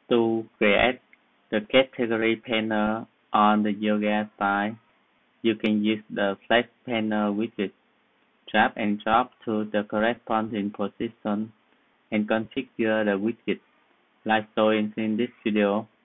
To create the category panel on the yoga site, you can use the Flex Panel widget. Drag and drop to the corresponding position and configure the widget like shown in this video.